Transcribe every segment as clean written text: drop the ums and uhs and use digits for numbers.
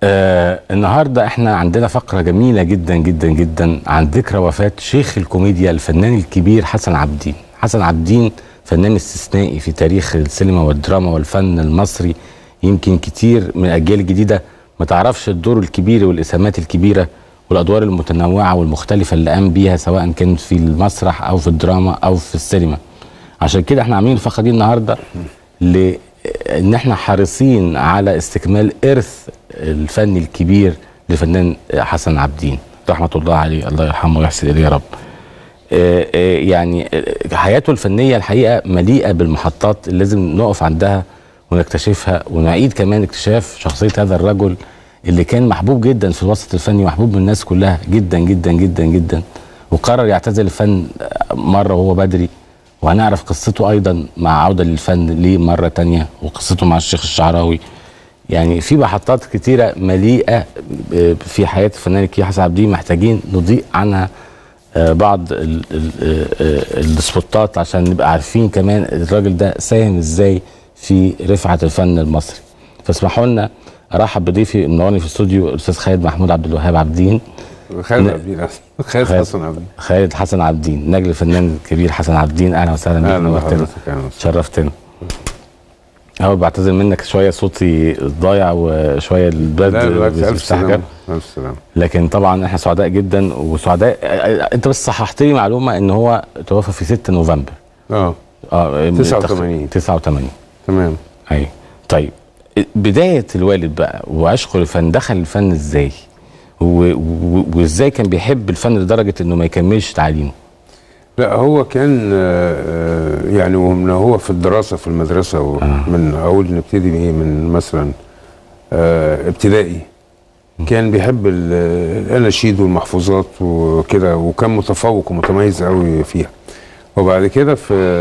النهارده احنا عندنا فقره جميله جدا جدا جدا عن ذكرى وفاه شيخ الكوميديا الفنان الكبير حسن عابدين. حسن عابدين فنان استثنائي في تاريخ السينما والدراما والفن المصري. يمكن كتير من الاجيال الجديده ما تعرفش الدور الكبير والاسهامات الكبيره والادوار المتنوعه والمختلفه اللي قام بيها، سواء كان في المسرح او في الدراما او في السينما. عشان كده احنا عاملين الفقره دي النهارده ان احنا حريصين على استكمال ارث الفني الكبير لفنان حسن عابدين رحمه الله عليه، الله يرحمه ويحسن اليه يا رب. يعني حياته الفنيه الحقيقه مليئه بالمحطات اللي لازم نقف عندها ونكتشفها، ونعيد كمان اكتشاف شخصيه هذا الرجل اللي كان محبوب جدا في الوسط الفني، محبوب من الناس كلها جدا جدا جدا جدا، وقرر يعتزل الفن مره وهو بدري. وهنعرف قصته ايضا مع عوده للفن ليه مره تانية، وقصته مع الشيخ الشعراوي. يعني في محطات كتيره مليئه في حياه الفنان الكبير حسن عابدين، محتاجين نضيء عنها بعض السبوتات عشان نبقى عارفين كمان الراجل ده ساهم ازاي في رفعه الفن المصري. فاسمحوا لنا ارحب بضيفي منورني في الاستوديو الاستاذ خالد محمود عبد الوهاب عابدين. خالد حسن عابدين. خالد حسن عابدين نجل الفنان الكبير حسن عابدين، اهلا وسهلا بك، نورتنا شرفتنا. اول بعتذر منك شويه صوتي ضايع وشويه البرد. الف سلامه. لكن طبعا احنا سعداء جدا وسعداء. انت بس صححت لي معلومه ان هو توفى في 6 نوفمبر 89. تمام. ايوه. طيب بدايه الوالد بقى وعشقه للفن، دخل الفن ازاي؟ وازاي كان بيحب الفن لدرجه انه ما يكملش تعليمه؟ لا هو كان يعني ومن هو في الدراسه في المدرسه من اول نبتدي بايه، من مثلا ابتدائي كان بيحب الاناشيد والمحفوظات وكده، وكان متفوق ومتميز قوي فيها. وبعد كده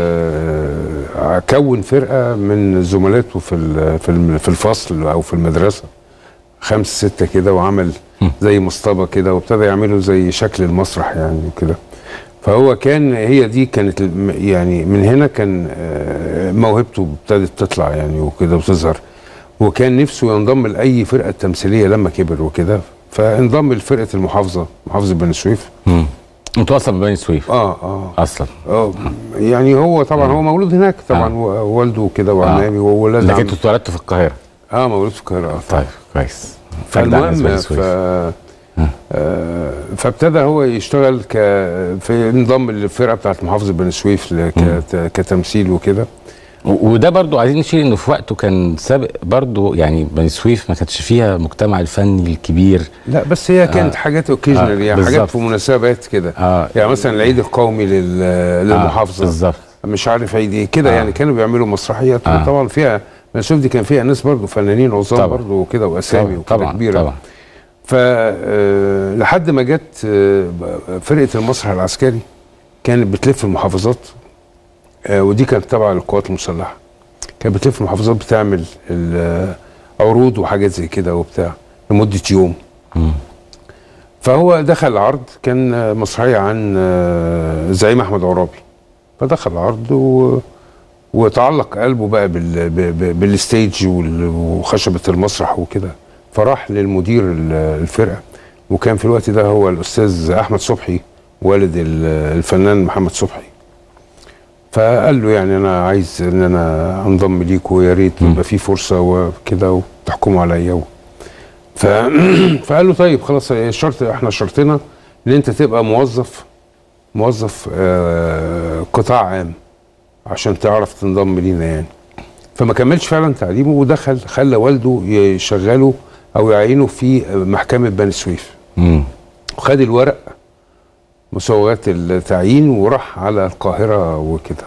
كون فرقه من زملاته في الفصل او في المدرسه 5 6 كده، وعمل زي مصطبه كده، وابتدى يعملوا زي شكل المسرح يعني وكده. فهو كان هي دي كانت يعني من هنا كان موهبته ابتدت تطلع يعني وكده وتظهر. وكان نفسه ينضم لاي فرقه تمثيليه لما كبر وكده، فانضم لفرقه محافظه بني سويف. متوسط بني سويف اصلا. يعني هو طبعا هو مولود هناك طبعا، والده وكده وعمامي وولاد. لكن انت اتولدت في القاهره؟ مولود في القاهره. طيب كويس. فالمهم فابتدى هو يشتغل في انضم للفرقه بتاعت محافظه بني سويف كتمثيل وكده. وده برضو عايزين نشير انه في وقته كان سابق برضو، يعني بني سويف ما كانتش فيها المجتمع الفني الكبير. لا بس هي كانت حاجات اوكيجنال يعني بالزبط. حاجات في مناسبات كده يعني مثلا العيد القومي للمحافظه بالظبط، مش عارف عيد ايه كده يعني كانوا بيعملوا مسرحيات. طبعا فيها بني سويف دي كان فيها ناس برضو فنانين عظام برضو وكده واسامي وكده كبيره طبعا. فلحد ما جت فرقه المسرح العسكري كانت بتلف المحافظات، ودي كانت تبع القوات المسلحه، كانت بتلف المحافظات بتعمل عروض وحاجات زي كده وبتاع لمده يوم. فهو دخل العرض، كان مسرحيه عن زعيم احمد عرابي، فدخل العرض وتعلق قلبه بقى بالستيج وخشبه المسرح وكده. فراح للمدير الفرقه، وكان في الوقت ده هو الاستاذ احمد صبحي والد الفنان محمد صبحي. فقال له يعني انا عايز ان انا انضم ليك، ويا ريت يبقى في فرصه وكده وتحكموا عليا. فقال له طيب خلاص، الشرط احنا شرطنا ان انت تبقى موظف قطاع عام عشان تعرف تنضم لينا يعني. فما كملش فعلا تعليمه، ودخل خلى والده يشغله او يعينه في محكمه بني سويف. وخد الورق مسوغات التعيين وراح على القاهره وكده.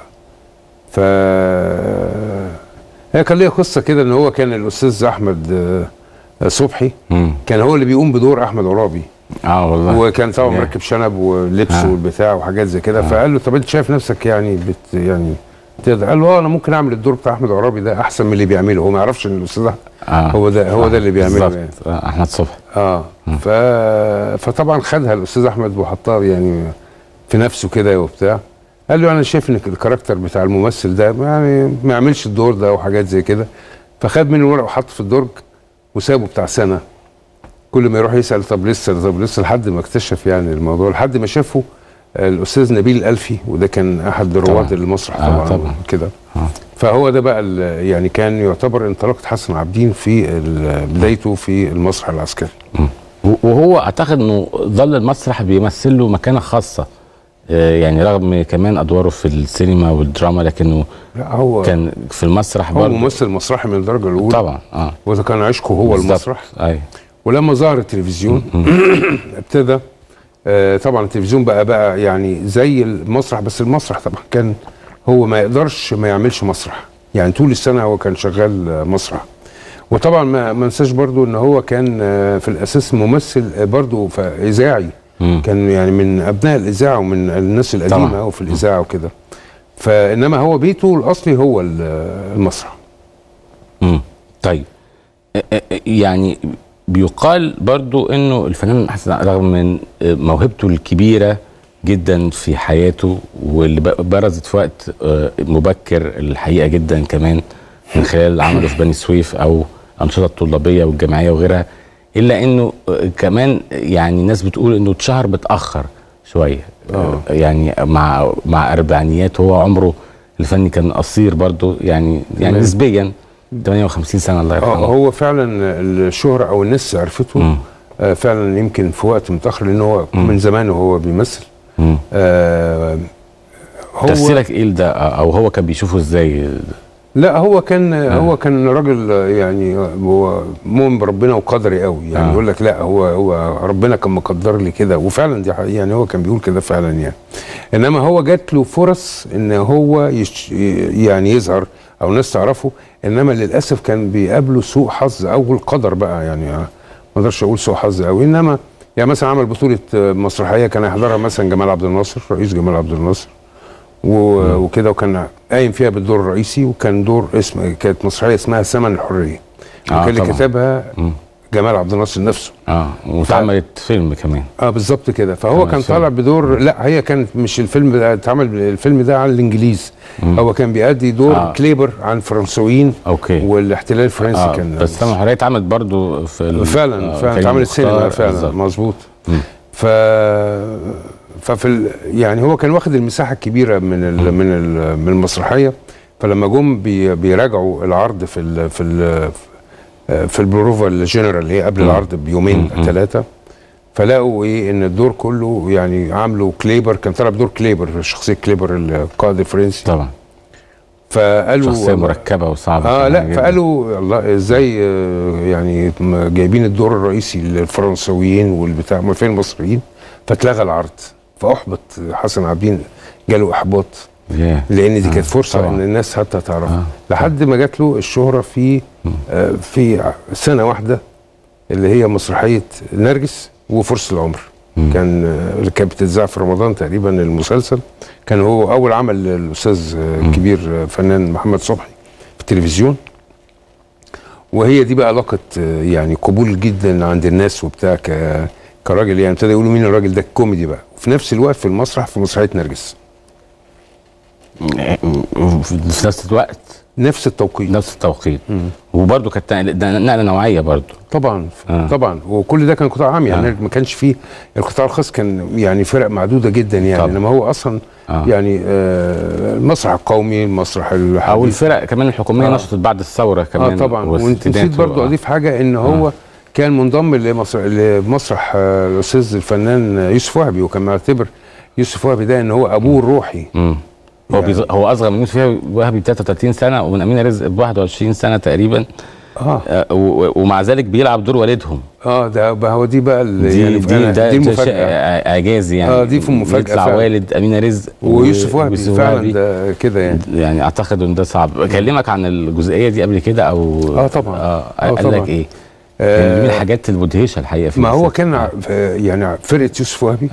هي كان ليها قصه كده، ان هو كان الاستاذ احمد صبحي كان هو اللي بيقوم بدور احمد عرابي. والله. وكان طبعا مركب شنب ولبس والبتاع وحاجات زي كده. فقال له طب انت شايف نفسك يعني يعني تقدر؟ قال له انا ممكن اعمل الدور بتاع احمد عرابي ده احسن من اللي بيعمله. هو ما يعرفش ان الاستاذ هو ده اللي بيعمله يعني. احمد صبحي. فطبعا خدها الاستاذ احمد وحطها يعني في نفسه كده وبتاع. قال له انا شايف ان الكاركتر بتاع الممثل ده يعني ما يعملش الدور ده وحاجات زي كده. فخد منه الورق وحطه في الدرج وسابه بتاع سنه كل ما يروح يسال طب لسه لحد ما اكتشف يعني الموضوع، لحد ما شافه الاستاذ نبيل الألفي، وده كان احد رواد المسرح طبعا كده. فهو ده بقى يعني كان يعتبر انطلاقه حسن عابدين في بدايته في المسرح العسكري. وهو اعتقد انه ظل المسرح بيمثل له مكانه خاصه، يعني رغم كمان ادواره في السينما والدراما، لكنه لا هو كان في المسرح برضه هو ممثل مسرحي من الدرجه الاولى طبعا. وده كان عشقه هو المسرح. ايوه. ولما ظهر التلفزيون ابتدى طبعا التلفزيون بقى يعني زي المسرح، بس المسرح طبعا كان هو ما يقدرش ما يعملش مسرح، يعني طول السنه هو كان شغال مسرح. وطبعا ما ننساش برضو ان هو كان في الاساس ممثل برضو اذاعي، كان يعني من ابناء الاذاعه ومن الناس القديمه وفي الاذاعه وكده. فانما هو بيته الاصلي هو المسرح. طيب يعني بيقال برضو انه الفنان حسن رغم من موهبته الكبيره جدا في حياته واللي برزت في وقت مبكر الحقيقه جدا كمان من خلال عمله في بني سويف او انشطه الطلابيه والجمعيه وغيرها، الا انه كمان يعني الناس بتقول انه اتشهر متاخر شويه. يعني مع اربعينيات، هو عمره الفني كان قصير برضو يعني نسبيا 58 سنه الله يرحمه. هو فعلا الشهره او الناس عرفته فعلا يمكن في وقت متاخر، لان هو من زمان وهو بيمثل. هو تفسيرك ايه ده، او هو كان بيشوفه ازاي؟ لا هو كان راجل يعني هو مؤمن بربنا وقدري قوي، يعني يقول لك لا هو ربنا كان مقدر لي كده، وفعلا دي يعني هو كان بيقول كده فعلا يعني. انما هو جات له فرص ان هو يعني يظهر او الناس تعرفه، انما للاسف كان بيقابله سوء حظ او القدر بقى، يعني ما اقدرش اقول سوء حظ قوي، انما يعني مثلا عمل بطوله مسرحيه كان يحضرها مثلا جمال عبد الناصر، رئيس جمال عبد الناصر وكده، وكان قايم فيها بالدور الرئيسي، وكان كانت مسرحيه اسمها ثمن الحريه، وكان اللي كتبها جمال عبد الناصر نفسه. واتعملت فيلم كمان. بالظبط كده. فهو كان طالع بدور، لا هي كانت مش الفيلم ده اتعمل، الفيلم ده عن الانجليز. هو كان بيأدي دور كليبر عن فرنسويين والاحتلال الفرنسي. كان بس ثمن الحريه اتعملت برضه في فعلا اتعملت سينما فعلا مظبوط. ففي يعني هو كان واخد المساحه الكبيره من المسرحيه. فلما جم بيراجعوا العرض في البروفا الجنرال اللي هي قبل العرض بيومين 3، فلاقوا ان الدور كله يعني عامله كليبر، كان طلع بدور كليبر، شخصيه كليبر القائد الفرنسي طبعا. فقالوا شخصيه مركبه وصعبه. لا فقالوا الله ازاي يعني جايبين الدور الرئيسي للفرنسويين والبتاع، ما فين المصريين؟ فاتلغى العرض، فاحبط حسن عابدين، جاله احباط لان دي كانت فرصه طبعا ان الناس حتى تعرفه، لحد ما جات له الشهره في سنه واحده اللي هي مسرحيه نرجس وفرصه العمر. كانت بتتذاع في رمضان تقريبا المسلسل، كان هو اول عمل للاستاذ الكبير فنان محمد صبحي في التلفزيون، وهي دي بقى لقت يعني قبول جدا عند الناس وبتاع كراجل، يعني ابتدى يقولوا مين الراجل ده الكوميدي بقى، وفي نفس الوقت في المسرح في مسرحيه نرجس في نفس التوقيت وبرده كانت نقله نوعيه برده طبعا وكل ده كان قطاع عام، يعني ما كانش فيه القطاع الخاص، كان يعني فرق معدوده جدا يعني انما هو اصلا يعني المسرح القومي، المسرح او الفرق كمان الحكوميه نشطت بعد الثوره كمان. طبعا. وانت نسيت برضو اضيف حاجه، ان هو كان منضم لمسرح الاستاذ الفنان يوسف وهبي، وكان معتبر يوسف وهبي ده ان هو ابوه الروحي. هو اصغر من يوسف وهبي ب 33 سنه، ومن امينه رزق ب 21 سنه تقريبا. ومع ذلك بيلعب دور والدهم. ده هو دي بقى دي المفاجاه، اعجازي يعني. دي في مفاجاه يطلع والد امينه رزق ويوسف وهبي فعلا، ده كده يعني اعتقد ان ده صعب. اكلمك عن الجزئيه دي قبل كده او طبعا قال لك ايه؟ من الحاجات المدهشه الحقيقه في ما هو كان يعني فرقه يوسف وهبي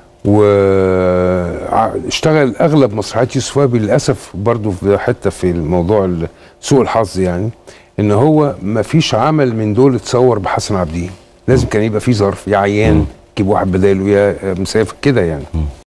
واشتغل اغلب مسرحيات يوسف وهبي للاسف برضو في حته في الموضوع سوء الحظ، يعني ان هو ما فيش عمل من دول اتصور بحسن عابدين، لازم كان يبقى فيه ظرف، يا عيان جيب واحد بداله، يا مسافر كده يعني.